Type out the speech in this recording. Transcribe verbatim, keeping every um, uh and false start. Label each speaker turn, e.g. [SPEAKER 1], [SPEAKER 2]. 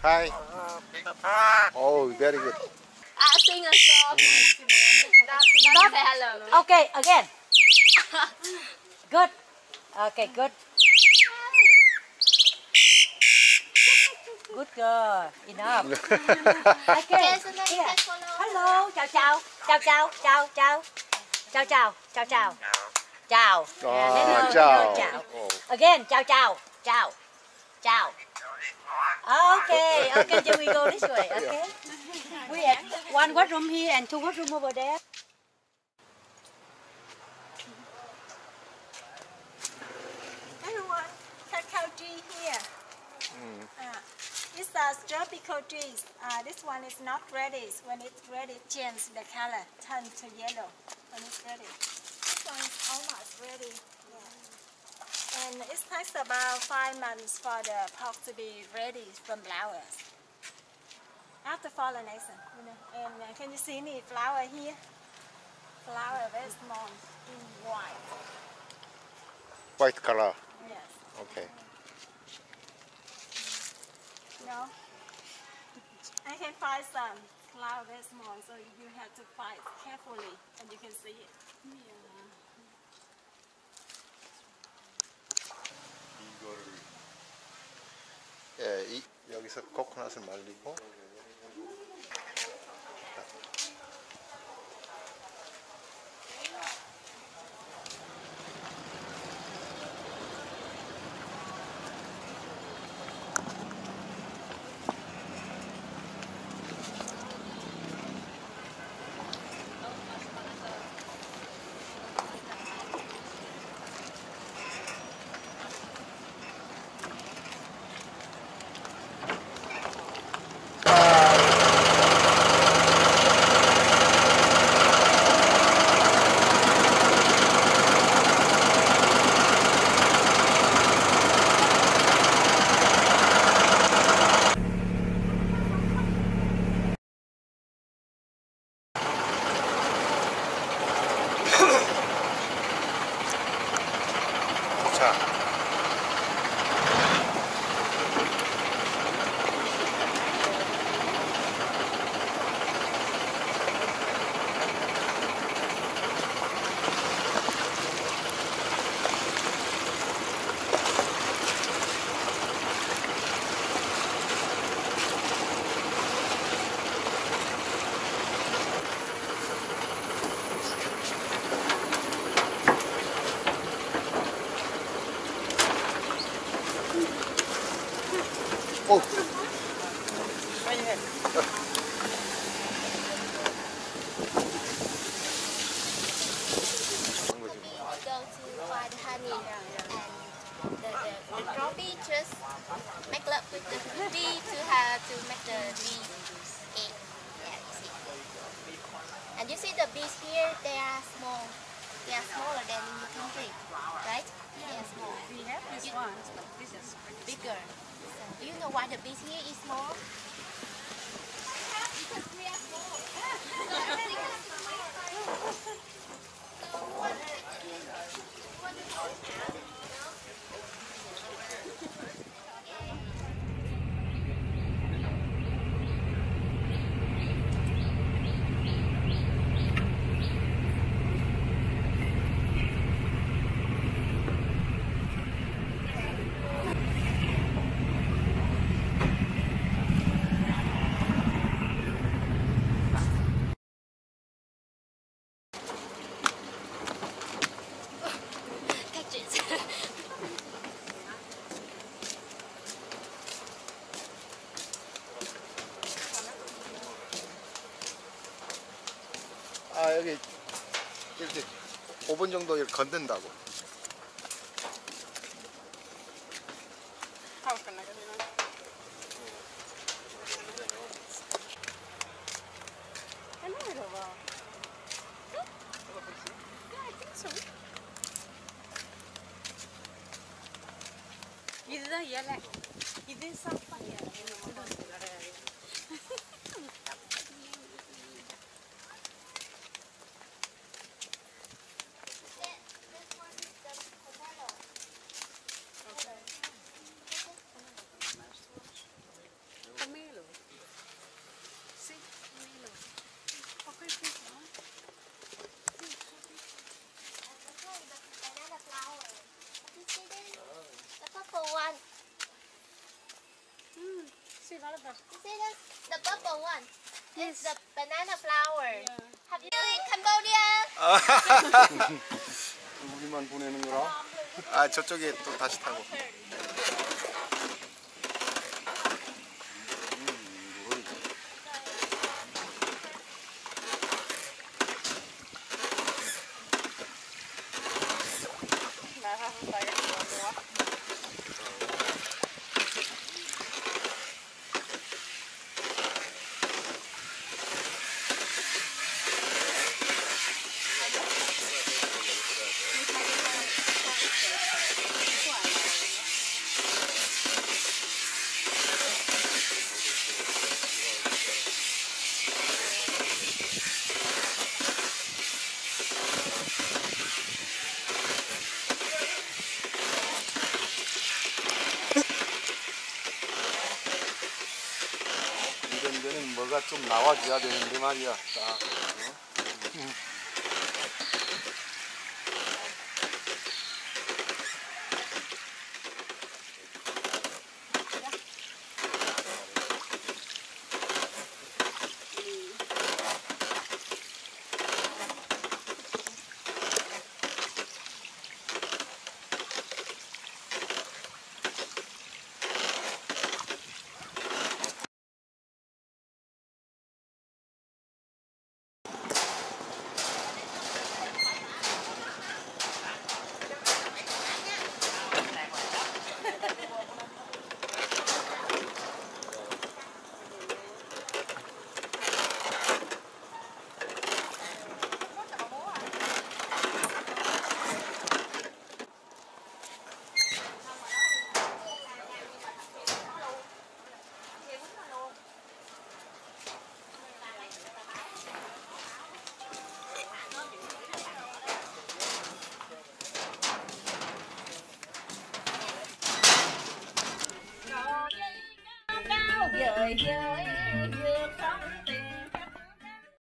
[SPEAKER 1] Hi. Oh, very good.
[SPEAKER 2] Ah, sing a song. Not say hello.
[SPEAKER 3] Okay, again. Good. Okay, good. Good girl. Enough. Okay. Here. Hello. Chào chào. Chào chào. Chào chào. Chào chào. Chào chào. Chào.
[SPEAKER 1] Ah,
[SPEAKER 3] Hello,
[SPEAKER 1] ciao.
[SPEAKER 3] chào.
[SPEAKER 1] Oh.
[SPEAKER 3] Again. Chào chào. Chào. Chào. Okay. Okay. Then we go this way. Okay. We have one washroom here and two washroom over there.
[SPEAKER 4] Everyone, cacao tree here.
[SPEAKER 1] Mm.
[SPEAKER 4] Uh, these are tropical trees. Uh, this one is not ready. When it's ready, change the color, turn to yellow. When it's ready. This one is almost ready. Yeah. And it takes about five months for the pot to be ready from flowers. After pollination, you know. And uh, can you see me flower here? Flower very small, in white.
[SPEAKER 1] White color.
[SPEAKER 4] Yes.
[SPEAKER 1] Okay.
[SPEAKER 4] No. I can find some flower very small, so you have to find carefully, and you can see it.
[SPEAKER 1] 예, 이, 여기서 코코넛을 말리고. 자. 오.
[SPEAKER 3] Right ahead.
[SPEAKER 2] Go to find honey and the, the, the droppy just make love with the bee to have to make the bee egg. Yeah, you see. And you see the bees here, they are small. They are smaller than in your country, right? They are small.
[SPEAKER 3] We have this
[SPEAKER 2] You-
[SPEAKER 3] one, but this is
[SPEAKER 2] Bigger. So, do you know why the bees here is small? Because we are small. Catch it.
[SPEAKER 1] 아, 여기 이렇게 오 분 정도 이렇게 건든다고.
[SPEAKER 3] இதுதான் இலை. இது சாப்பாடு.
[SPEAKER 2] For me, purple one.
[SPEAKER 4] Mm, see what about?
[SPEAKER 2] You see this? The purple one. It's the banana flower. Have you been in Cambodia?
[SPEAKER 1] 우리만 보내는 거라? 아 저쪽에 또 다시 타고. 이런 데는 뭐가 좀 나와줘야 되는데 말이야. 딱. 어?
[SPEAKER 3] Vời vời